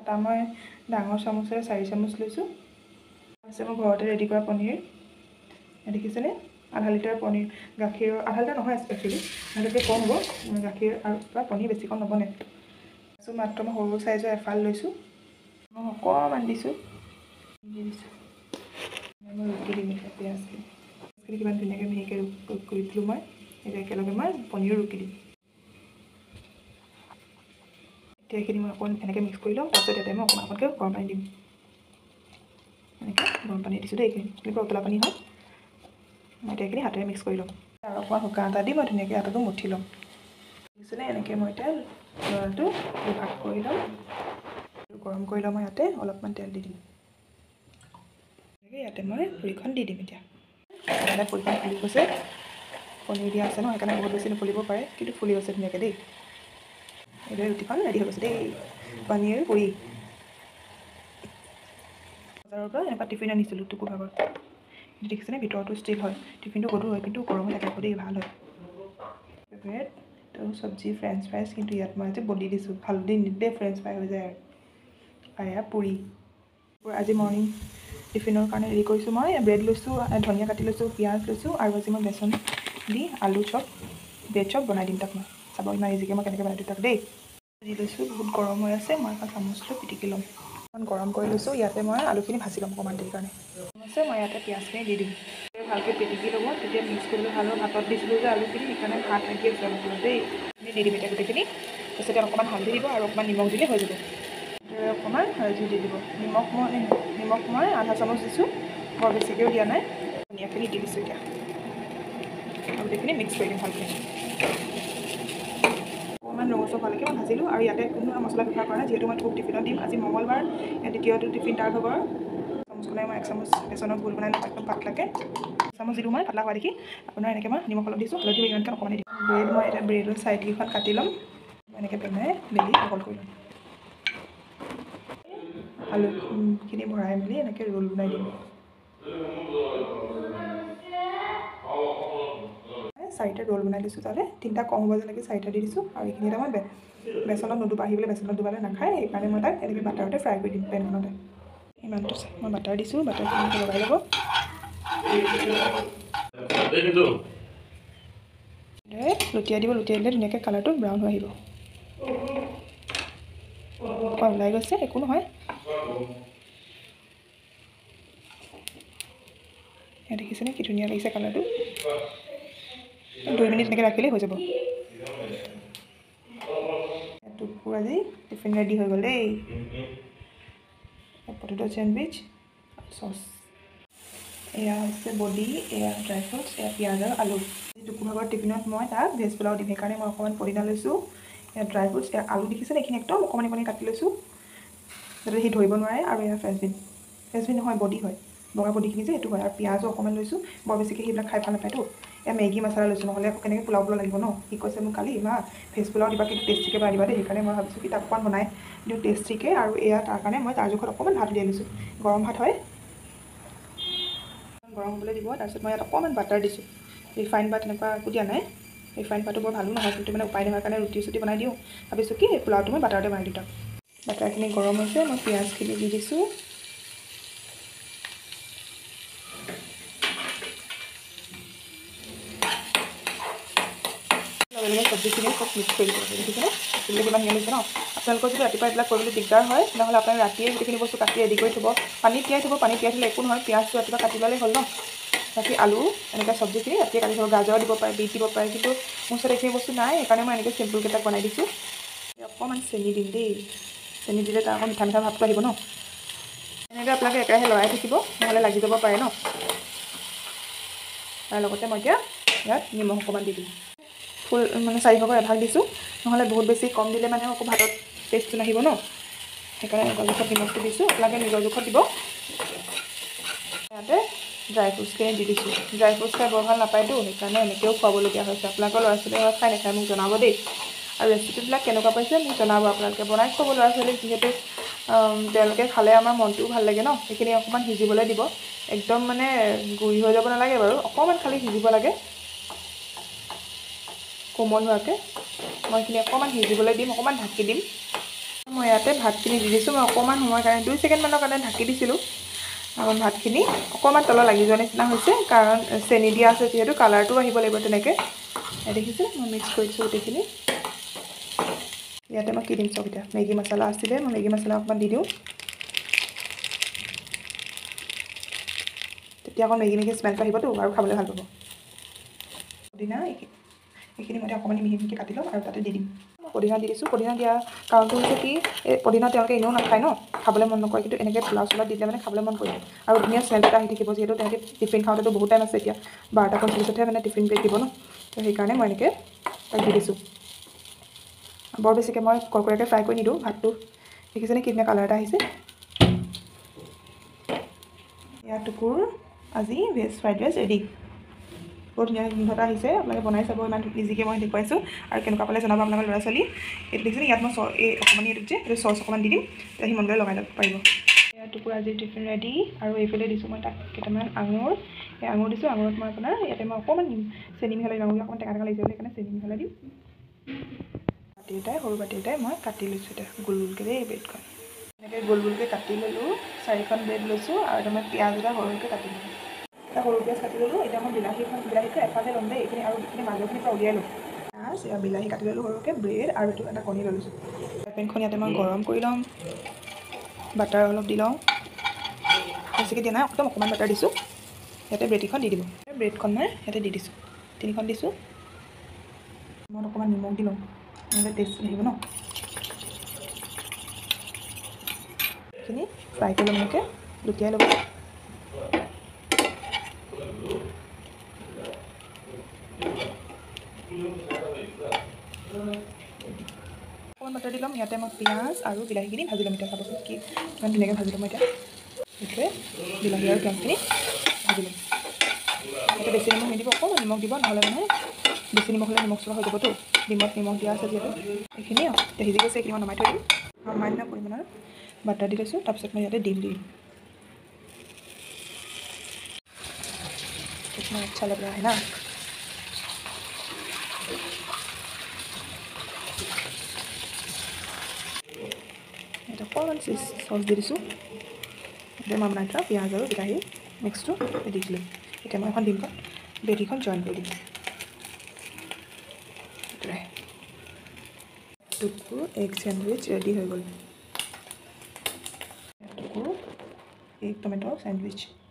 আটা মই ডাঙৰ চামুচেৰে 4 চামুচ লৈছোঁ আছে মই ঘৰতে ৰেডি কৰা পনীৰ দেখিছেনে আধা লিটাৰ পনীৰ গাখীৰ আধা লিটাৰ নহয় একচুৱেলি আধাতকৈ কম হ'ব গাখীৰ আৰু পৰা পনীৰ বেছিকণ নবনে চ' মাত্ৰ মই সৰু চাইজৰ এফাল লৈছোঁ মই অকণমান দিছোঁ মই ৰুকি দিম এতিয়া পিঁয়াজখিনি কিমান ধুনীয়াকৈ মিহিকৈ কৰি দিলোঁ মই এতিয়া একেলগে মই পনীৰো ৰুকি দিম এতিয়া এইখিনি মই অকণ এনেকৈ মিক্স কৰি লওঁ তাৰপিছত ইয়াতে মই অকণকৈ গৰম পানী দিম এনেকৈ গৰম পানী দিছোঁ দেই এইখিনি উতলা পানী হয় মই এতিয়া এইখিনি হাতেৰে মিক্স কৰি ল'ম আৰু অকণমান শুকান আটা দি মই ধুনীয়াকৈ আটাটো মঠি ল'ম দেখিছেনে এনেকৈ মই এতিয়া লৰাটো দুভাগ কৰি ল'ম গৰম কৰি ল'ম মই ইয়াতে অলপমান তেল দি দিম ইয়াতে মই পুৰিখন দি দিম এতিয়া সেইকাৰণে পুৰিখন ফুলি গৈছে পনীৰ দিয়া আছে ন সেইকাৰণে বহুত বেছি নুফুলিব পাৰে কিন্তু ফুলি গৈছে ধুনীয়াকৈ দেই এইদৰে ৰুটিখন ৰেডি হৈ গৈছে দেই পনীৰ পুৰি বজাৰৰ পৰা এনেকুৱা টিফিন আনিছিলোঁ টুকুভাগৰ দেখিছেনে ভিতৰতো ষ্টিল হয় টিফিনটো গধুৰ হয় কিন্তু গৰমে থাকে দেই ভাল হয় ব্ৰেড তো চব্জি ফ্ৰেঞ্চ ফ্ৰাইজ কিন্তু ইয়াত মই আজি বদি দিছোঁ হালধি নিদিলে ফ্ৰেঞ্চ ফ্ৰাই হৈ যায় আৰু এয়া পুৰি আজি মৰ্ণিং টিফিনৰ কাৰণে ৰেডি কৰিছোঁ মই ব্ৰেড লৈছোঁ ধনিয়া কাটি লৈছোঁ পিঁয়াজ লৈছোঁ আৰু আজি মই বেচন দি আলু চপ ব্ৰেড চপ বনাই দিম তাক মই চাব ইমান ইজিকৈ মই কেনেকৈ বনাই দিওঁ তাক দেই দি লৈছোঁ বহুত গৰম হৈ আছে মই এখন চামুচটো পিটিকি ল'ম অকণ গৰম কৰি লৈছোঁ ইয়াতে মই আলুখিনি ভাজি ল'ম অকণমান দেৰি কাৰণে আছে মই ইয়াতে পিঁয়াজখিনি দি দিম ভালকৈ পিটিকি ল'ব তেতিয়া মিক্স কৰিবলৈ ভাল হ'ব ভাতত দিছিলোঁ যে আলুখিনি সেইকাৰণে ভাত লাগি আছে অলপ দেই দি দিম এতিয়া গোটেইখিনি তাৰপিছতে অকণমান হালধি দিব আৰু অকণমান নিমখ দিলে হৈ যাব অকণমান হালধি দি দিব নিমখ মই আধা চামুচ দিছোঁ বৰ বেছিকৈও দিয়া নাই ধনিয়াখিনি দি দিছোঁ এতিয়া আৰু গোটেইখিনি মিক্স কৰি দিম ভালকৈ অকণমান ৰঙচুৱা হোৱালৈকে মই ভাজিলোঁ আৰু ইয়াতে কোনো মছলা ব্যৱহাৰ কৰা নাই যিহেতু মই থোক টিফিনত দিম আজি মঙলবাৰ দ্বিতীয়টো টিফিন তাৰ হ'ব চামুচখনে মই 1 চামুচ বেচনৰ ঘোল বনাই একদম পাতলাকৈ চামুচ দিলোঁ মই পাতলা হোৱা দেখি আপোনাৰ এনেকৈ মই নিমখ অলপ দিছোঁ হালধি ইমানকৈ অকণমান দিম ব্ৰেড মই এতিয়া ব্ৰেডৰ চাইডকেইখন কাটি ল'ম এনেকৈ পেলাই মেলি বহল কৰি ল'ম আলুখিনি ভৰাই মেলি এনেকৈ ৰোল বনাই দিম 4টা ৰোল বনাই দিছোঁ তাতে 3টা কম হ'ব যেনেকৈ 4টা দি দিছোঁ আৰু এইখিনি এটা মই বেচনত নুডুবা আহিবলৈ বেচনত ডুবালে নাখায় সেইকাৰণে মই তাক এনেকৈ বাটাৰতে ফ্ৰাই কৰি দিম পেনখনতে ইমানটো মই বাটাৰ দিছোঁ বাটাৰখিনি লগাই ল'ব লুটিয়াই দিব লুটিয়াই দিলে ধুনীয়াকৈ কালাৰটো ব্ৰাউন হৈ আহিব ওলাই গৈছে একো নহয় দেখিছেনে কি ধুনীয়া লাগিছে কালাৰটো 2 মিনিট এনেকৈ ৰাখিলেই হৈ যাব টুকুৰ আজি টিফিন ৰেডি হৈ গ'ল দেই পটেটো চেণ্ডউইচ চচ এয়া হৈছে বডি এয়া ড্ৰাই ফ্ৰুটছ এয়া পিঁয়াজ আৰু আলু টুকুৰভাগৰ টিফিনত মই তাক ভেজ পোলাও দিম সেইকাৰণে মই অকণমান পদিনা লৈছোঁ এয়া ড্ৰাই ফ্ৰুটছ এয়া আলু দেখিছেনে এইখিনি একদম অকণমান কাটি লৈছোঁ যাতে সি ধৰিব নোৱাৰে আৰু এয়া ফ্ৰেঞ্চবিন নহয় বডি হয় বগা বডিখিনি যে সেইটো হয় আৰু পিঁয়াজো অকণমান লৈছোঁ বৰ বেছিকৈ সেইবিলাক খাই ভাল নাপায়তো এয়া মেগী মছলা লৈছোঁ নহ'লে আকৌ কেনেকৈ পোলাও লাগিব ন সি কৈছে মোক কালি মা ভেজ পোলাও দিবা কিন্তু টেষ্টিকৈ বনাই দিবা দেই সেইকাৰণে মই ভাবিছোঁ কি তাক অকণমান বনাই দিওঁ টেষ্টিকৈ আৰু এয়া তাৰ কাৰণে মই তাৰ জোখত অকণমান ভাত উলিয়াই লৈছোঁ গৰম ভাত হয় গৰম হ'বলৈ দিব তাৰপিছত মই ইয়াত অকণমান বাটাৰ দিছোঁ ৰিফাইন বা তেনেকুৱা একো দিয়া নাই ৰিফাইন খোৱাটো বৰ ভালো নহয় কিন্তু মানে উপায় নোহোৱাৰ কাৰণে ৰুটি চুটি বনাই দিওঁ ভাবিছোঁ কি এই পোলাওটো মই বাটাৰতে বনাই দিওঁ তাক বাটাৰখিনি গৰম হৈছে মই পিঁয়াজখিনি দি দিছোঁ চব্জিখিনি চব মিক্স কৰি দিব দেখিছেনে চব্জি কিমান ধুনীয়া লাগিছে ন আপোনালোকৰ যদি ৰাতিপুৱা এইবিলাক কৰিবলৈ দিগদাৰ হয় তেনেহ'লে আপোনালোকে ৰাতিয়ে গোটেইখিনি বস্তু কাটি ৰেডি কৰি থ'ব পানীত তিয়াই থ'ব পানীত তিয়াই থ'লে একো নহয় পিঁয়াজটো ৰাতিপুৱা কাটি ল'লেই হ'ল ন বাকী আলু এনেকৈ চব্জিখিনি ৰাতিয়ে কাটি থ'ব গাজৰ দিব পাৰে বিট দিব পাৰে কিন্তু মোৰ ওচৰত এইখিনি বস্তু নাই সেইকাৰণে মই এনেকৈ চিম্পুলকেইটাক বনাই দিছোঁ অকণমান চেনি দিম দেই চেনি দিলে তাৰ আকৌ মিঠা মিঠা ভাৱটো আহিব ন এনেকৈ আপোনালোকে একেৰাহে লৰাই থাকিব নহ'লে লাগি যাব পাৰে ন তাৰ লগতে মই এতিয়া ইয়াত নিমখ অকণমান দি দিম ফুল মানে 4ভাগৰ এভাগ দিছোঁ নহ'লে বহুত বেছি কম দিলে মানে আকৌ ভাতত টেষ্টটো নাহিব ন সেইকাৰণে নিজৰ জোখত নিমখটো দিছোঁ আপোনালোকে নিজৰ জোখত দিব ইয়াতে ড্ৰাই ফ্ৰুটছখিনি দি দিছোঁ ড্ৰাই ফ্ৰুটছ খাই বৰ ভাল নাপায়তো সেইকাৰণে এনেকৈও খুৱাবলগীয়া হৈছে আপোনালোকৰ ল'ৰা ছোৱালীয়ে খাই নাখায় মোক জনাব দেই আৰু ৰেচিপিবিলাক কেনেকুৱা পাইছে মোক জনাব আপোনালোকে বনাই খুৱাব ল'ৰা ছোৱালীক যিহেতু তেওঁলোকে খালে আমাৰ মনটোও ভাল লাগে ন সেইখিনি অকণমান সিজিবলৈ দিব একদম মানে গুৰি হৈ যাব নালাগে বাৰু অকণমান খালি সিজিব লাগে কোমল হোৱাকৈ মই এইখিনি অকণমান সিজিবলৈ দিম অকণমান ঢাকি দিম মই ইয়াতে ভাতখিনি দি দিছোঁ। মই অকণমান সময়ৰ কাৰণে 2 ছেকেণ্ডমানৰ কাৰণে ঢাকি দিছিলোঁ। ভাতখিনি অকণমান তলত লাগি যোৱা নিচিনা হৈছে, কাৰণ চেনি দিয়া আছে যিহেতু কালাৰটো আহিব লাগিব তেনেকৈ। দেখিছোঁ মই মিক্স কৰি দিছোঁ গোটেইখিনি। ইয়াতে মই কি দিম চাওক, এতিয়া মেগী মছলা আছিলে, মই মেগী মছলা অকণমান দি দিওঁ। তেতিয়া আকৌ মেগী স্মেলটো আহিবতো আৰু খাবলৈ ভাল পাব। পুদিনা এইখিনি মই অকণমান মিহি মিহিকৈ কাটি ল'ম আৰু তাতে দি দিম। পুদিনা দি দিছোঁ। পুদিনা দিয়া কাৰণটো হৈছে কি, এই পুদিনা তেওঁলোকে এনেও নাখায় ন, খাবলৈ মন নকৰে, কিন্তু এনেকৈ পোলাও চোলাওত দিলে মানে খাবলৈ মন কৰিব আৰু ধুনীয়া স্মেল এটা আহি থাকিব। যিহেতু তেওঁলোকে টিফিন খাওঁতেতো বহুত টাইম আছে, এতিয়া 12:45হে মানে টিফিন ব্ৰেক দিব ন, তো সেইকাৰণে মই এনেকৈ তাক দি দিছোঁ। বৰ বেছিকৈ মই কৰকৰীয়াকৈ ফ্ৰাই কৰি নিদিওঁ ভাতটো। দেখিছেনে কি ধুনীয়া কালাৰ এটা আহিছে। ইয়াৰ টুকুৰ আজি ভেজ ফ্ৰাইড ৰাইচ ৰেডি। বহুত ধুনীয়া গোন্ধ এটা আহিছে। আপোনালোকে বনাই চাব, ইমান ইজিকৈ মই দেখুৱাইছোঁ আৰু কেনেকুৱা পালে জনাব আপোনালোকৰ ল'ৰা ছোৱালী। এইটো দেখিছেনে, ইয়াত মই এই অকণমানি এইটোত যে এইটো চচ অকণমান দি দিম, তেতিয়া সি মন গ'লে লগাই ল'ব পাৰিব। ইয়াৰ টুকুৰ আজিৰ টিফিন ৰেডি। আৰু এইফালে দিছোঁ মই তাক কেইটামান আঙুৰ। এই আঙুৰ দিছোঁ। আঙুৰত মই আপোনাৰ ইয়াতে মই অকণমান চেনি মিহলাই দিম। আঙুৰ অকণমান টেঙা টেঙা লাগিছে, সেইকাৰণে চেনি মিহলাই দিম। সৰু বাটি এটাই মই কাটি লৈছোঁ এতিয়া গোল গোলকৈ দেই ব্ৰেডখন। এনেকৈ গোল গোলকৈ কাটি ল'লোঁ। 4খন ব্ৰেড লৈছোঁ আৰু এটা মই পিঁয়াজ এটা সৰুকৈ কাটি ল'লোঁ। এটা সৰু পিঁয়াজ কাটি ল'লোঁ। এতিয়া মই বিলাহীটো এফালে ল'ম দেই, এইখিনি আৰু এইখিনি মাজৰখিনিৰ পৰা উলিয়াই ল'ম। পিঁয়াজ, বিলাহী কাটি ল'লোঁ সৰুকৈ, ব্ৰেড আৰু এইটো এটা কণী লৈ লৈছোঁ। পেনখন ইয়াতে মই গৰম কৰি ল'ম। বাটাৰ অলপ দি লওঁ, বেছিকৈ দিয়া নাই, একদম অকণমান বাটাৰ দিছোঁ। ইয়াতে ব্ৰেডকেইখন দি দিব। ব্ৰেডখন মই ইয়াতে দি দিছোঁ, 3খন দিছোঁ। মই অকণমান নিমখ দি লওঁ, নহ'লে টেষ্ট আহিব ন। এইখিনি ফ্ৰাই কৰি ল'ম, এনেকৈ লুটিয়াই ল'ব। অকণমান বাটাৰ দি ল'ম। ইয়াতে মই পিঁয়াজ আৰু বিলাহীখিনি ভাজি ল'ম। এতিয়া চাবচোন কি ইমান ধুনীয়াকৈ ভাজি ল'ম মই এতিয়া। সেইটোৱে বিলাহী আৰু পিঁয়াজখিনি ভাজি ল'ম। ইয়াতে বেছি নিমখ নিদিব, অকণমান নিমখ দিব, নহ'লে মানে বেছি নিমখ হ'লে নিমখ চোৱা হৈ যাবতো। ডিমত নিমখ দিয়া আছে যিহেতু। এইখিনি এতিয়া সিজি গৈছে, এইখিনি মই নমাই থৈ দিম। সামান্য পৰিমাণৰ বাটাৰ দি লৈছোঁ। তাৰপিছত মই ইয়াতে ডিম দিম। कितना अच्छा लग रहा है ना। এটা অকণমান চচ দি দিছোঁ। এতিয়া মই বনাই থোৱা পিঁয়াজ আৰু বিলাহী মিক্সটো দি দিলোঁ। এতিয়া মই এখন ডিম ব্ৰেডীখন জইন কৰি দিম। সেইটোৱে টুকুৰ এগ চেণ্ডউইচ ৰেডি হৈ গ'ল। টুকুৰ এগ টমেট' চেণ্ডউইচ।